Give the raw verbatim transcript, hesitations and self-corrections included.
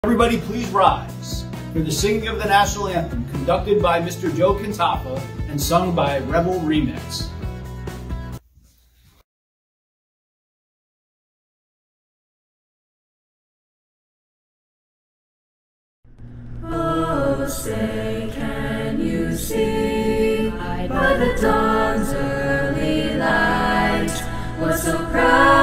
Everybody please rise for the singing of the national anthem conducted by Mister Joe Cantaffa and sung by Rebel Remix. Oh, say, can you see by the dawn's early light what so proud